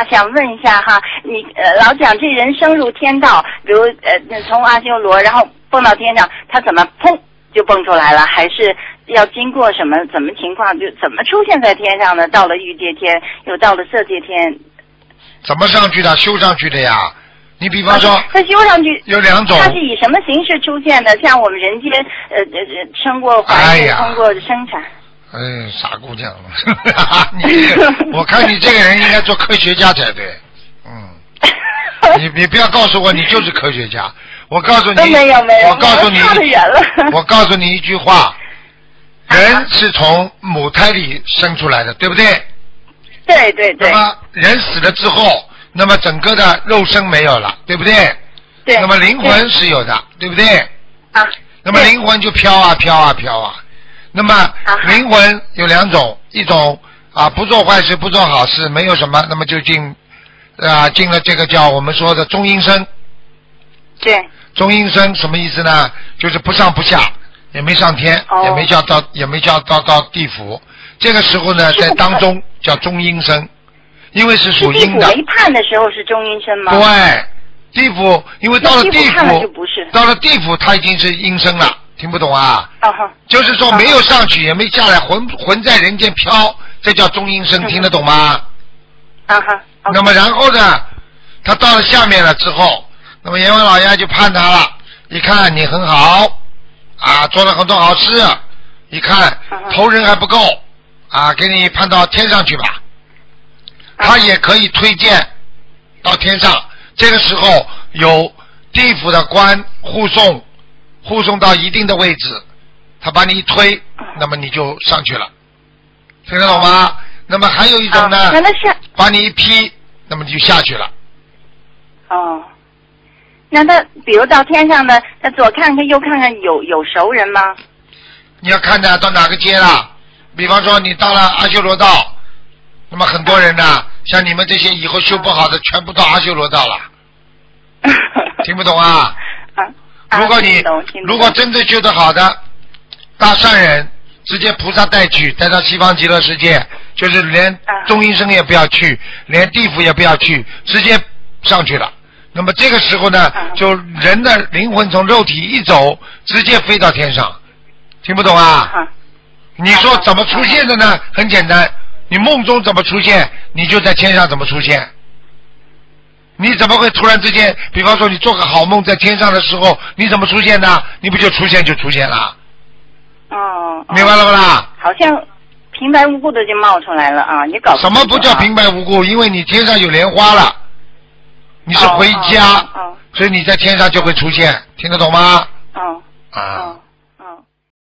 想问一下哈，你老讲这人升入天道，比如从阿修罗，然后蹦到天上，他怎么砰就蹦出来了？还是要经过什么情况，就怎么出现在天上呢？到了欲界天，又到了色界天， 怎么上去的？修上去的呀。你比方说， 他修上去有两种， 他是以什么形式出现的？像我们人间生过怀孕，通过生产。 傻姑娘我看你这个人应该做科学家才对。你不要告诉我你就是科学家。我告诉你， 没有， 我告诉你，我告诉你一句话，人是从母胎里生出来的，对不对？ 对对对。 那么人死了之后，那么整个的肉身没有了，对不对？ 对。 那么灵魂是有的，对不对？ 啊。 那么灵魂就飘啊飘啊飘啊。那么灵魂有两种，一种不做坏事不做好事，没有什么，那么就进了这个叫我们说的中阴身。 对。 中阴身什么意思呢？就是不上不下，也没上天，也没叫到地府。这个时候呢，在当中叫中阴身。因为是属阴的。 地府没判的时候是中阴身吗？ 对，地府因为到了地府，到了地府他已经是阴身了，听不懂啊？就是说没有上去也没下来，魂在人间飘，这叫中阴身，听得懂吗？那么然后呢，他到了下面了之后，那么阎王老爷就判他了，一看你很好做了很多好事，一看头人还不够给你判到天上去吧。他也可以推荐到天上，这个时候有地府的官护送到一定的位置，他把你一推，那么你就上去了，听得懂吗？那么还有一种呢，把你一劈，那么你就下去了。 那他比如到天上呢，他左看看右看看，有熟人吗？ 你要看的到哪个阶了，比方说你到了阿修罗道，那么很多人呢，像你们这些以后修不好的，全部到阿修罗道了。听不懂啊？如果真正修得好的大善人，直接菩萨带到西方极乐世界，就是连中阴身也不要去，连地府也不要去，直接上去了。那么这个时候呢，就人的灵魂从肉体一走，直接飞到天上。听不懂啊？你说怎么出现的呢？很简单，你梦中怎么出现，你就在天上怎么出现。你怎么会突然之间，比方说你做个好梦在天上的时候，你怎么出现呢？你不就出现了？明白了不啦？ 好像平白无故的就冒出来了啊！你搞什么不叫平白无故？因为你天上有莲花了，你是回家，所以你在天上就会出现，听得懂吗？